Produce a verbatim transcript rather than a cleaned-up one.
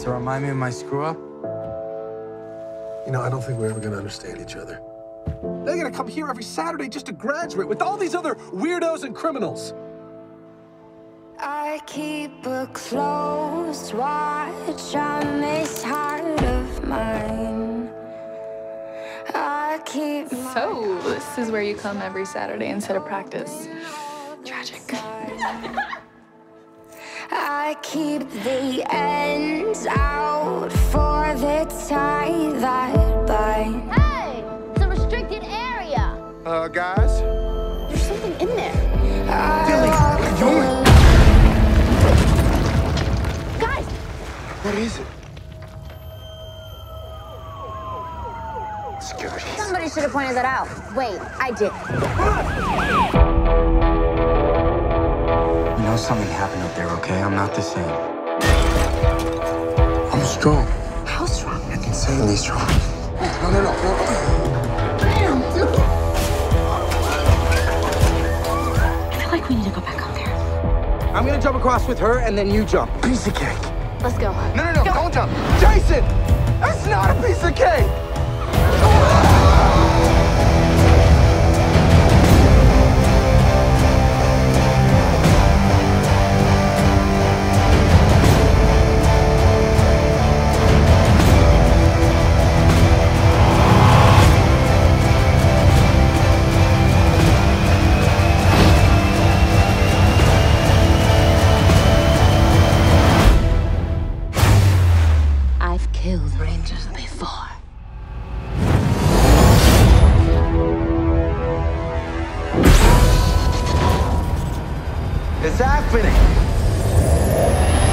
To remind me of my screw-up? You know, I don't think we're ever gonna understand each other. They're gonna come here every Saturday just to graduate with all these other weirdos and criminals. I keep a close watch on this heart of mine. I keep So, this is where you come every Saturday instead of practice. Tragic. I keep the ends out for the tie that bind. Hey, it's a restricted area. Uh, guys? There's something in there. Dilly, what are you doing? Guys! What is it? Security. Somebody should have pointed that out. Wait, I did. You know something happened up there, okay? I'm not the same. I'm strong. How strong? Insanely strong. No, no, no, no. Damn, dude. I feel like we need to go back up there. I'm gonna jump across with her, and then you jump. Piece of cake. Let's go. No, no, no, don't jump. Jason! That's not a piece of cake! I've killed Rangers before. It's happening!